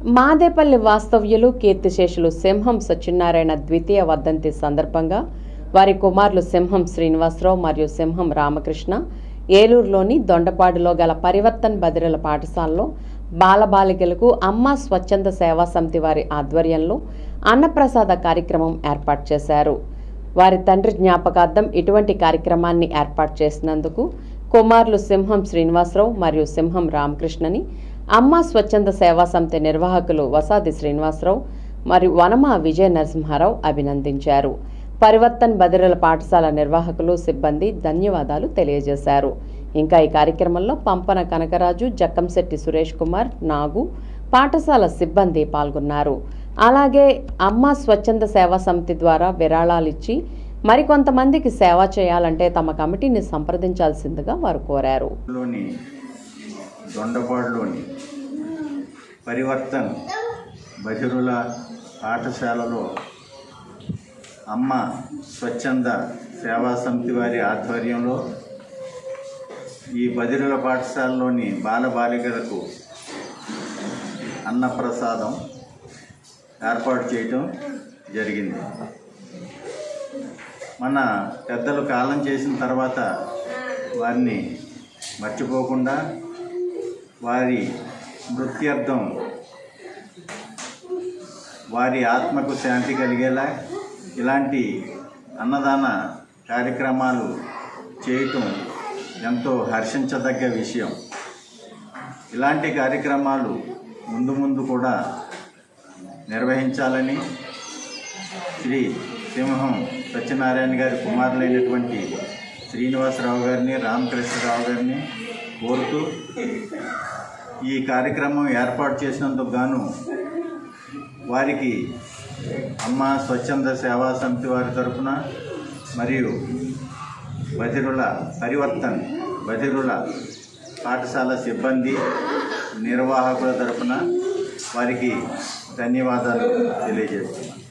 మాదేపల్లి వాస్తవ్యులు కీర్తిశేషులు సింహం సత్యనారాయణ ద్వితీయ వర్ధంతి సందర్భంగా వారి కుమారులు సింహం శ్రీనివాసరావు మరియు సింహం రామకృష్ణ ఏలూరులోని దొండపాడులో గల పరివర్తన్ బదిరల పాఠశాలలో బాలబాలికలకు అమ్మ స్వచ్ఛంద సేవా సమితి వారి ఆధ్వర్యంలో అన్నప్రసాద కార్యక్రమం ఏర్పాటు చేశారు. వారి తండ్రి జ్ఞాపకార్థం ఇటువంటి కార్యక్రమాన్ని ఏర్పాటు చేసినందుకు కుమారులు సింహం శ్రీనివాసరావు మరియు సింహం రామకృష్ణని అమ్మ స్వచ్ఛంద సేవా సమితి నిర్వాహకులు వసాది శ్రీనివాసరావు మరియు వనమ విజయ నరసింహారావు అభినందించారు. పరివర్తన్ బదిరల పాఠశాల నిర్వాహకులు సిబ్బంది ధన్యవాదాలు తెలియజేశారు. ఇంకా ఈ కార్యక్రమంలో పంపన కనకరాజు, జక్కంశెట్టి సురేష్ కుమార్, నాగు, పాఠశాల సిబ్బంది పాల్గొన్నారు. అలాగే అమ్మ స్వచ్ఛంద సేవా సమితి ద్వారా విరాళాలు ఇచ్చి మరికొంతమందికి సేవ చేయాలంటే తమ కమిటీని సంప్రదించాల్సిందిగా వారు కోరారు. దొండపాడులోని పరివర్తన్ బదిరుల పాఠశాలలో అమ్మ స్వచ్ఛంద సేవా సమితి వారి ఆధ్వర్యంలో ఈ బదిరుల పాఠశాలలోని బాలబాలికలకు అన్నప్రసాదం ఏర్పాటు చేయటం జరిగింది. మన పెద్దలు కాలం చేసిన తర్వాత వారిని మర్చిపోకుండా వారి మృత్యర్థం వారి ఆత్మకు శాంతి కలిగేలా ఇలాంటి అన్నదాన కార్యక్రమాలు చేయటం ఎంతో హర్షించదగ్గ విషయం. ఇలాంటి కార్యక్రమాలు ముందు ముందు కూడా నిర్వహించాలని శ్రీ సింహం సత్యనారాయణ గారి కుమారులైనటువంటి శ్రీనివాసరావు గారిని, రామకృష్ణరావు గారిని కోరుతూ ఈ కార్యక్రమం ఏర్పాటు చేసినందుకు గాను వారికి అమ్మ స్వచ్ఛంద సేవా సమితి వారి తరఫున మరియు పరివర్తన్ బదిరుల పాఠశాల సిబ్బంది నిర్వాహకుల తరఫున వారికి ధన్యవాదాలు తెలియజేస్తున్నాను.